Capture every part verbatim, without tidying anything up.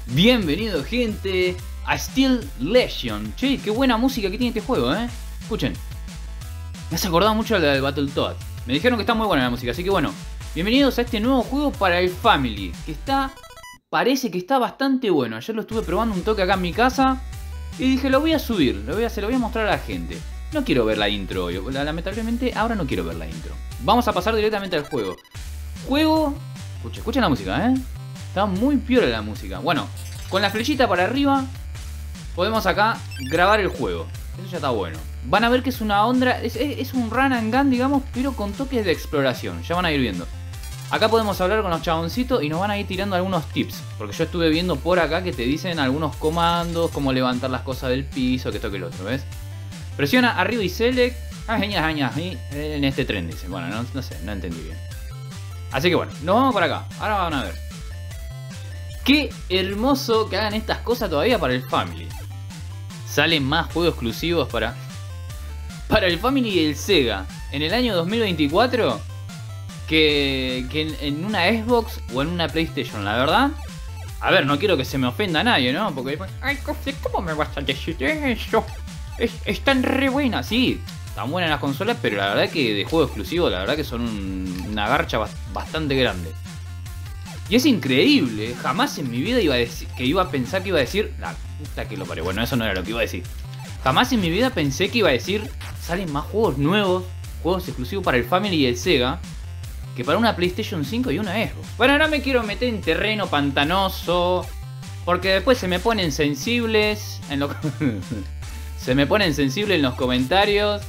Bienvenido, gente, a Steel Legion. Che, qué buena música que tiene este juego, eh. Escuchen. Me has acordado mucho de la del Battletoads. Me dijeron que está muy buena la música, así que bueno. Bienvenidos a este nuevo juego para el Family. Que está... parece que está bastante bueno. Ayer lo estuve probando un toque acá en mi casa. Y dije, lo voy a subir, lo voy a, se lo voy a mostrar a la gente. No quiero ver la intro hoy. Lamentablemente, ahora no quiero ver la intro. Vamos a pasar directamente al juego. Juego... Escuchen, escuchen la música, eh. Está muy piola la música. Bueno, con la flechita para arriba podemos acá grabar el juego. Eso ya está bueno. Van a ver que es una onda, es, es, es un run and gun, digamos, pero con toques de exploración. Ya van a ir viendo. Acá podemos hablar con los chaboncitos y nos van a ir tirando algunos tips. Porque yo estuve viendo por acá que te dicen algunos comandos, cómo levantar las cosas del piso, que esto que el otro, ¿ves? Presiona arriba y select. Ah, genial, genial. En este tren dicen. Bueno, no, no sé, no entendí bien. Así que bueno, nos vamos para acá. Ahora van a ver. Qué hermoso que hagan estas cosas todavía para el Family. Salen más juegos exclusivos para... Para el Family y el Sega. En el año dos mil veinticuatro. Que, que en, en una Xbox o en una PlayStation. La verdad. A ver, no quiero que se me ofenda a nadie, ¿no? Porque después... Ay, ¿cómo me vas a decir eso? Es, están re buenas, sí. Están buenas las consolas, pero la verdad que de juego exclusivo, la verdad que son un, una garcha bastante grande. Y es increíble, jamás en mi vida iba a decir, que iba a pensar que iba a decir... La puta que lo parió, bueno, eso no era lo que iba a decir. Jamás en mi vida pensé que iba a decir... Salen más juegos nuevos, juegos exclusivos para el Family y el Sega, que para una PlayStation cinco y una Xbox. Bueno, no me quiero meter en terreno pantanoso, porque después se me ponen sensibles en lo... Se me ponen sensibles en los comentarios.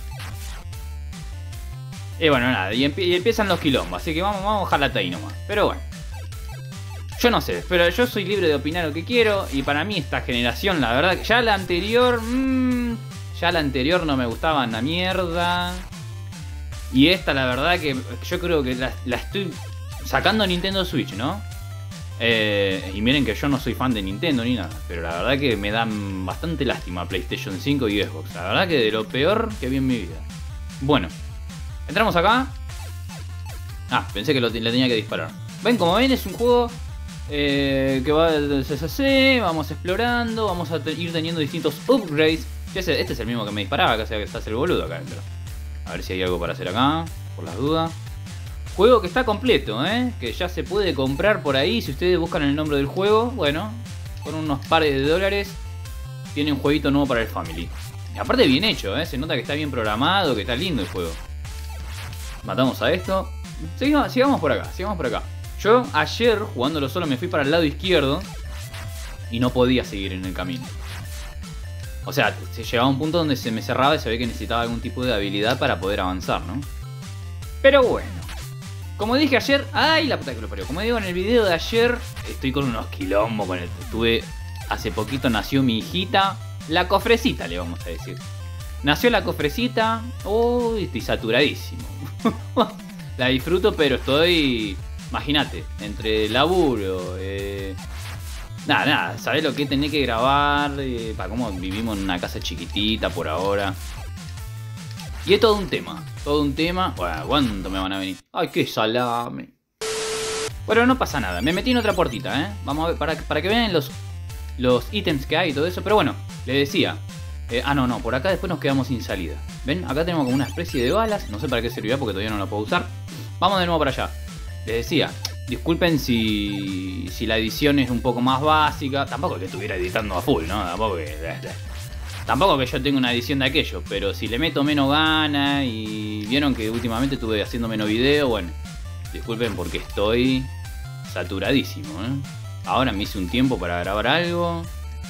Y bueno, nada, y, empie y empiezan los quilombos, así que vamos, vamos a dejarla ahí nomás. Pero bueno. Yo no sé, pero yo soy libre de opinar lo que quiero. Y para mí esta generación, la verdad, ya la anterior... Mmm, ya la anterior no me gustaba una mierda. Y esta, la verdad que yo creo que la, la estoy sacando Nintendo Switch, ¿no? Eh, y miren que yo no soy fan de Nintendo ni nada. Pero la verdad que me dan bastante lástima PlayStation cinco y Xbox. La verdad que de lo peor que vi en mi vida. Bueno, entramos acá. Ah, pensé que lo, le tenía que disparar. Ven, como ven, es un juego... Eh, que va del C C C, vamos explorando, vamos a te ir teniendo distintos upgrades. Este es el mismo que me disparaba, que se hace el boludo acá adentro. A ver si hay algo para hacer acá, por las dudas. Juego que está completo, ¿eh? Que ya se puede comprar por ahí. Si ustedes buscan el nombre del juego, bueno, con unos pares de dólares tiene un jueguito nuevo para el Family. Y aparte bien hecho, ¿eh? Se nota que está bien programado, que está lindo el juego. Matamos a esto. Sigamos, sigamos por acá, sigamos por acá. Yo ayer, jugándolo solo, me fui para el lado izquierdo y no podía seguir en el camino. O sea, se llegaba a un punto donde se me cerraba y se ve que necesitaba algún tipo de habilidad para poder avanzar, ¿no? Pero bueno, como dije ayer... ¡Ay, la puta que lo parió! Como digo en el video de ayer, estoy con unos quilombos con el... Tuve... Hace poquito nació mi hijita, la cofrecita le vamos a decir. Nació la cofrecita... ¡Uy! Estoy saturadísimo. La disfruto, pero estoy... Imagínate, entre laburo, eh, nada, nada, ¿sabés lo que tenés que grabar? Eh, para cómo vivimos en una casa chiquitita por ahora. Y es todo un tema, todo un tema. Bueno, ¿cuánto me van a venir? ¡Ay, qué salame! Bueno, no pasa nada, me metí en otra puertita, ¿eh? Vamos a ver, para, para que vean los, los ítems que hay y todo eso. Pero bueno, les decía. Eh, ah, no, no, por acá después nos quedamos sin salida. ¿Ven? Acá tenemos como una especie de balas. No sé para qué servirá porque todavía no la puedo usar. Vamos de nuevo para allá. Les decía, disculpen si, si la edición es un poco más básica. Tampoco que estuviera editando a full, ¿no? Tampoco que, tampoco que yo tenga una edición de aquello. Pero si le meto menos ganas y vieron que últimamente estuve haciendo menos video, bueno, disculpen porque estoy saturadísimo, ¿eh? Ahora me hice un tiempo para grabar algo.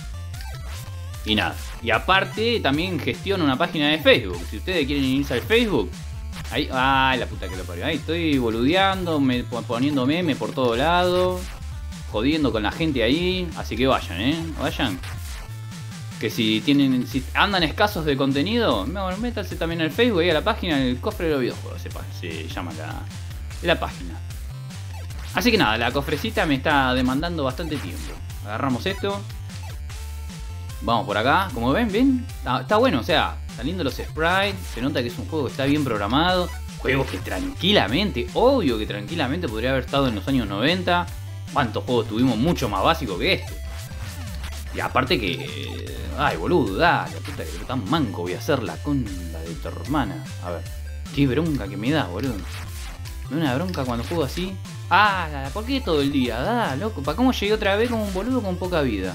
Y nada. Y aparte también gestiono una página de Facebook. Si ustedes quieren irse al Facebook... Ahí, ay, la puta que lo parió. Ahí estoy boludeando, me, poniendo meme por todo lado, jodiendo con la gente ahí. Así que vayan, eh, vayan. Que si tienen, si andan escasos de contenido, bueno, métanse también al Facebook, ahí a la página, el cofre de los videojuegos, sepa, se llama la, la página. Así que nada, la cofrecita me está demandando bastante tiempo. Agarramos esto. Vamos por acá, como ven, ven, está, está bueno, o sea, están lindos los sprites, se nota que es un juego que está bien programado, juego que tranquilamente, obvio que tranquilamente podría haber estado en los años noventa. ¿Cuántos juegos tuvimos mucho más básicos que este? Y aparte que... Ay, boludo, dale, puta que tan manco voy a hacer la conda de tu hermana. A ver, qué bronca que me da, boludo. Me da una bronca cuando juego así. Ah, ¿por qué todo el día? Da, loco, ¿para cómo llegué otra vez como un boludo con poca vida?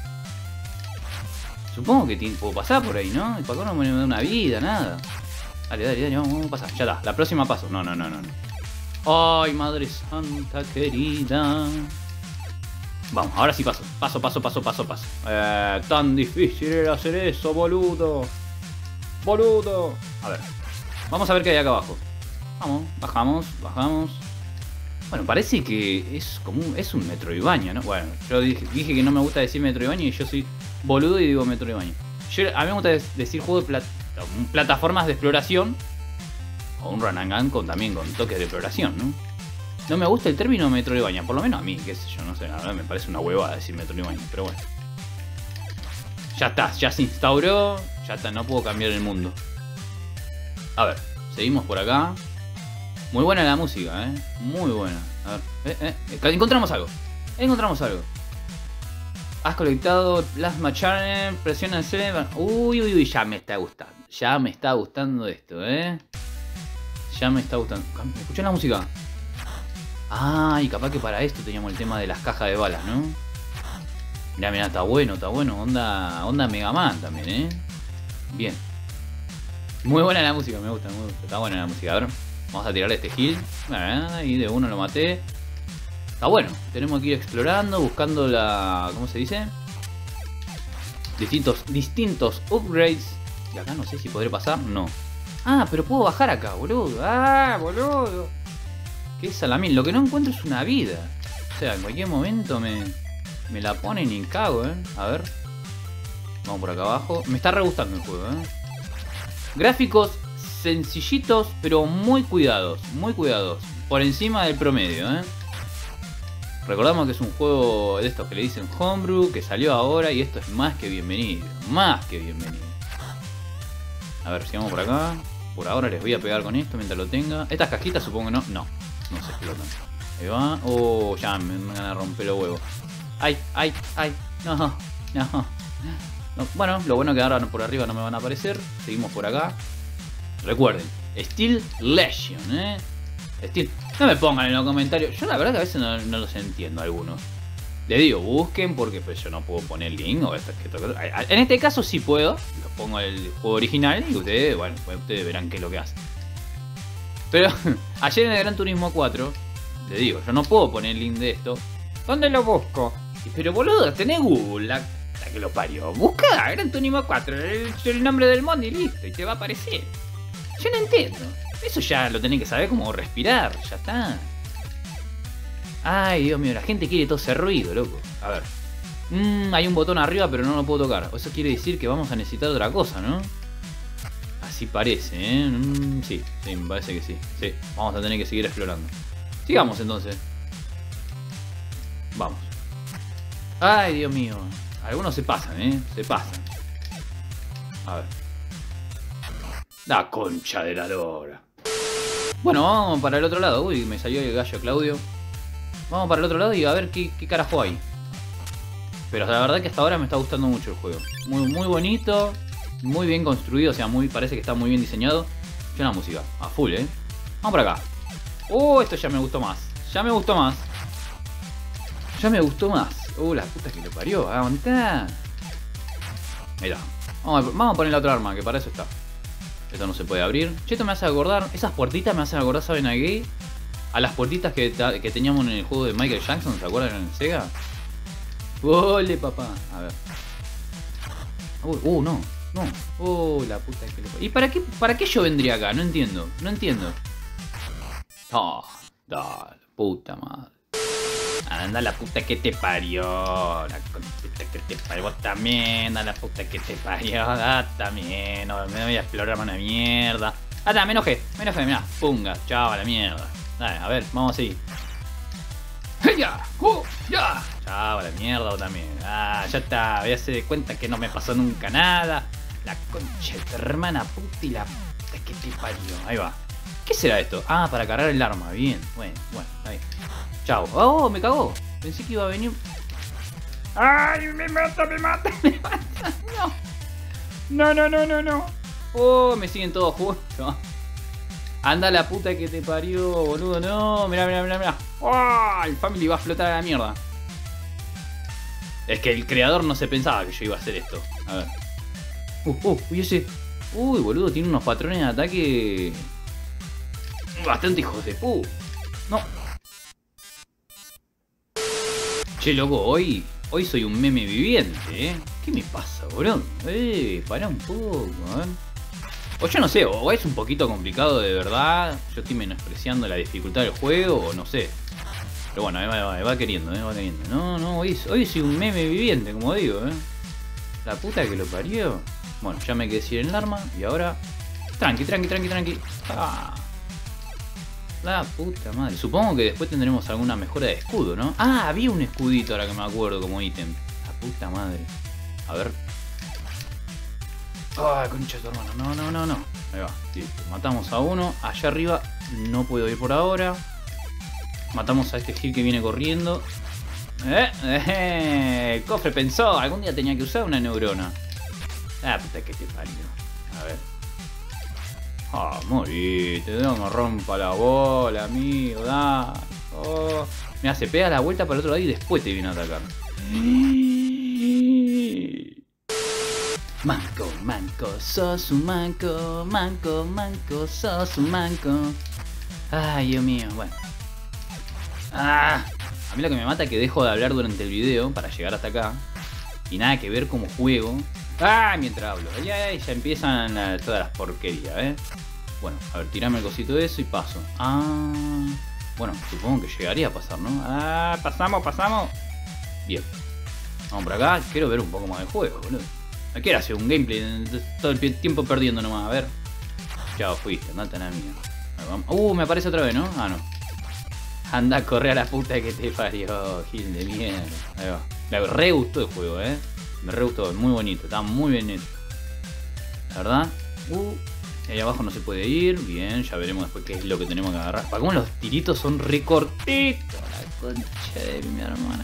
Supongo que puedo pasar por ahí, ¿no? ¿Y para qué no me da una vida, nada? Dale, dale, dale, vamos, vamos a pasar. Ya está, la próxima paso. No, no, no, no. Ay, madre santa querida. Vamos, ahora sí paso. Paso, paso, paso, paso, paso. Eh, tan difícil era hacer eso, boludo. Boludo. A ver. Vamos a ver qué hay acá abajo. Vamos, bajamos, bajamos. Bueno, parece que es como un, es un Metroidvania, ¿no? Bueno, yo dije, dije que no me gusta decir Metroidvania y yo soy boludo y digo Metroidvania. Yo, a mí me gusta decir juego de plat plataformas de exploración. O un run and gun con, también con toques de exploración, ¿no? No me gusta el término Metroidvania, por lo menos a mí, qué sé yo, no sé, la verdad me parece una huevada decir Metroidvania, pero bueno. Ya está, ya se instauró, ya está, no puedo cambiar el mundo. A ver, seguimos por acá. Muy buena la música, eh, muy buena. A ver, eh, eh, encontramos algo, encontramos algo. Has colectado Plasma Channel, presiona C. Uy, uy, uy, ya me está gustando, ya me está gustando esto, eh. Ya me está gustando. ¿Escuchás la música? Ah, y capaz que para esto teníamos el tema de las cajas de balas, ¿no? Mirá, mirá, está bueno, está bueno. Onda, onda Mega Man también, ¿eh? Bien. Muy buena la música, me gusta, me gusta. Está buena la música. A ver, vamos a tirarle este heal. Y de uno lo maté. Está bueno. Tenemos que ir explorando, buscando la... ¿Cómo se dice? Distintos, distintos upgrades. Y acá no sé si podré pasar. No. Ah, pero puedo bajar acá, boludo. Ah, boludo. Qué salamín. Lo que no encuentro es una vida. O sea, en cualquier momento me, me la ponen y cago, eh. A ver. Vamos por acá abajo. Me está re gustando el juego, eh. Gráficos sencillitos, pero muy cuidados. Muy cuidados. Por encima del promedio, eh. Recordamos que es un juego de estos que le dicen Homebrew, que salió ahora y esto es más que bienvenido. Más que bienvenido. A ver, sigamos por acá. Por ahora les voy a pegar con esto mientras lo tenga. Estas cajitas supongo que no. No, no se explotan. Ahí va. Oh, ya me, me van a romper los huevos. Ay, ay, ay. No, no. No. Bueno, lo bueno que ahora por arriba no me van a aparecer. Seguimos por acá. Recuerden, Steel Legion, eh. Steel. No me pongan en los comentarios. Yo la verdad que a veces no, no los entiendo algunos. Les digo, busquen porque pues yo no puedo poner link o esto, esto, esto. En este caso sí puedo. Lo pongo el juego original y ustedes, bueno, pues ustedes verán qué es lo que hace. Pero ayer en el Gran Turismo cuatro, les digo, yo no puedo poner el link de esto. ¿Dónde lo busco? Pero boludo, tenés Google, la, la que lo parió. Busca Gran Turismo cuatro, el, el nombre del mod y listo, y te va a aparecer. Yo no entiendo. Eso ya lo tenés que saber como respirar, ya está. Ay, Dios mío, la gente quiere todo ese ruido, loco. A ver. Mmm, hay un botón arriba, pero no lo puedo tocar. Eso quiere decir que vamos a necesitar otra cosa, ¿no? Así parece, ¿eh? Mm, sí, sí, me parece que sí. Sí, vamos a tener que seguir explorando. Sigamos entonces. Vamos. Ay, Dios mío. Algunos se pasan, ¿eh? Se pasan. A ver. La concha de la lora. Bueno, vamos para el otro lado. Uy, me salió el gallo Claudio. Vamos para el otro lado y a ver qué, qué carajo hay. Pero la verdad que hasta ahora me está gustando mucho el juego. Muy, muy bonito. Muy bien construido. O sea, muy, parece que está muy bien diseñado. Y una música. A full, ¿eh? Vamos por acá. Oh, esto ya me gustó más. Ya me gustó más. Ya me gustó más. Uh, la puta que lo parió. Aguantá. Mirá. Vamos a, vamos a poner la otra arma, que para eso está. Esto no se puede abrir. Che, esto me hace acordar. Esas puertitas me hacen acordar, ¿saben a qué? A las puertitas que, que teníamos en el juego de Michael Jackson, ¿se acuerdan en el Sega? ¡Ole, papá! A ver. Uh, uh no, no. Oh, la puta que le... ¿Y para qué, para qué yo vendría acá? No entiendo, no entiendo. Oh, da, puta madre. Anda la puta que te parió. La puta que te parió. Vos también, a la puta que te parió. Ah, también. No, me voy a explorar una mierda. Ah, está, me enojé, me enojé, mirá. Punga, chao, a la mierda. Dale, a ver, vamos así. ¡Ya! ¡Uh! ¡Ya! Chao, a la mierda vos también. Ah, ya está, voy a hacer de cuenta que no me pasó nunca nada. La concha de tu hermana puta y la puta que te parió. Ahí va. ¿Qué será esto? Ah, para cargar el arma. Bien, bueno, bueno, ahí. Chao. Oh, me cagó. Pensé que iba a venir. ¡Ay! ¡Me mata, me mata, me mata! ¡No! ¡No, no, no, no, no! ¡Oh! Me siguen todos juntos. Anda la puta que te parió, boludo. No, mirá, mirá, mirá, mirá. ¡Oh! El Family va a flotar a la mierda. Es que el creador no se pensaba que yo iba a hacer esto. A ver. Uh, uh, uy, ese. Uy, boludo, tiene unos patrones de ataque bastante hijos de pu. No. Che, loco, hoy, hoy soy un meme viviente, ¿eh? ¿Qué me pasa, boludo? Eh, pará un poco, ¿eh? O yo no sé, o es un poquito complicado de verdad. Yo estoy menospreciando la dificultad del juego, o no sé. Pero bueno, me va, me va queriendo, me va queriendo. No, no, hoy, hoy soy un meme viviente, como digo, ¿eh? La puta que lo parió. Bueno, ya me quedé sin el arma y ahora... Tranqui, tranqui, tranqui, tranqui. Ah. La puta madre. Supongo que después tendremos alguna mejora de escudo, ¿no? Ah, había un escudito ahora que me acuerdo como ítem. La puta madre. A ver. Ay, concha de tu hermano. No, no, no, no. Ahí va. Listo. Matamos a uno. Allá arriba no puedo ir por ahora. Matamos a este Gil que viene corriendo. Eh, eh, el cofre pensó. Algún día tenía que usar una neurona. Ah, puta que te parió. A ver. Ah, morite, no me rompa la bola, amigo, da. Oh. Mira, se pega la vuelta para el otro lado y después te viene a atacar. Manco, manco, sos un manco, manco, manco, sos un manco. Ay, Dios mío, bueno. Ah, a mí lo que me mata es que dejo de hablar durante el video para llegar hasta acá. Y nada que ver cómo juego. Ah, mientras hablo. Ya, ya empiezan uh, todas las porquerías, ¿eh? Bueno, a ver, tirame el cosito de eso y paso. Ah, bueno, supongo que llegaría a pasar, ¿no? Ah, pasamos, pasamos. Bien. Vamos por acá. Quiero ver un poco más del juego, boludo. No quiero hacer un gameplay todo el tiempo perdiendo nomás. A ver. Chao, fuiste, andate a la mía. Uh, me aparece otra vez, ¿no? Ah, no. Anda a correr a la puta que te parió, Gil de mierda. Ahí va. Me re gustó el juego, ¿eh? Me re gustó, muy bonito, está muy bien hecho. La verdad. Uh, ahí abajo no se puede ir. Bien, ya veremos después qué es lo que tenemos que agarrar. Para cómo los tiritos son re cortitos. La concha de mi hermana.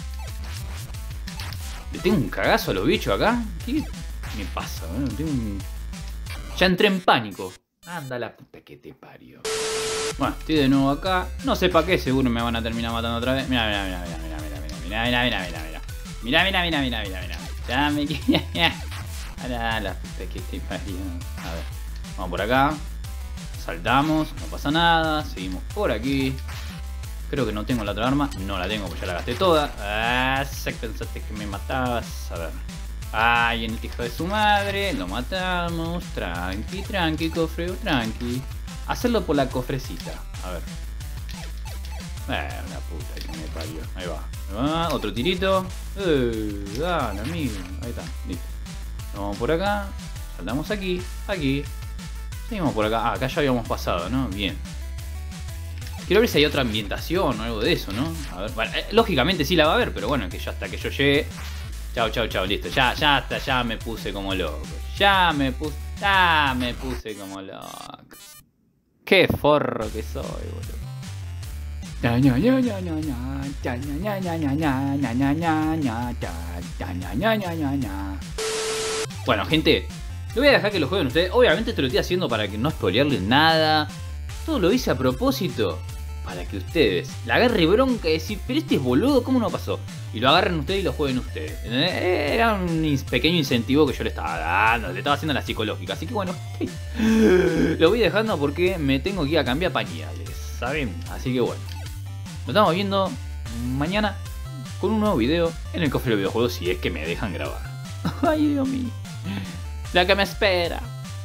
¿Le tengo un cagazo a los bichos acá? ¿Qué me pasa? ¿Eh? Tengo un... Ya entré en pánico. Anda la puta que te parió. Bueno, estoy de nuevo acá. No sé para qué, seguro me van a terminar matando otra vez. Mira, mira, mira, mira, mira, mira, mira, mira, mira, mira, mira. Mira, mira, mira, mira, mira, mira. Ya me quería. Ahora la puta que te parió. A ver. Vamos por acá. Saltamos. No pasa nada. Seguimos por aquí. Creo que no tengo la otra arma. No la tengo, pues ya la gasté toda. Ah, sé que pensaste que me matabas. A ver. Ay, en el hijo de su madre. Lo matamos. Tranqui, tranqui, cofre, tranqui. Hacerlo por la cofrecita. A ver. Eh, una puta que me parió. Ahí va. Ah, otro tirito. Eh, dale, amigo. Ahí está. Listo. Vamos por acá. Saltamos aquí. Aquí. Seguimos por acá. Ah, acá ya habíamos pasado, ¿no? Bien. Quiero ver si hay otra ambientación o algo de eso, ¿no? A ver. Bueno, eh, lógicamente sí la va a haber, pero bueno, que ya hasta que yo llegue. Chao, chao, chao. Listo. Ya, ya hasta ya me puse como loco. Ya me puse. Ya me puse como loco. Qué forro que soy, boludo. Bueno, gente, lo voy a dejar que lo jueguen ustedes. Obviamente esto lo estoy haciendo para que no spoilearles nada. Todo lo hice a propósito para que ustedes la agarre bronca y decir, pero este es boludo, ¿cómo no pasó? Y lo agarren ustedes y lo jueguen ustedes. Era un pequeño incentivo que yo le estaba dando, le estaba haciendo la psicológica. Así que bueno, lo voy dejando porque me tengo que ir a cambiar pañales, ¿saben? Así que bueno. Nos estamos viendo mañana con un nuevo video en el cofre de videojuegos si es que me dejan grabar. Ay, Dios mío. La que me espera.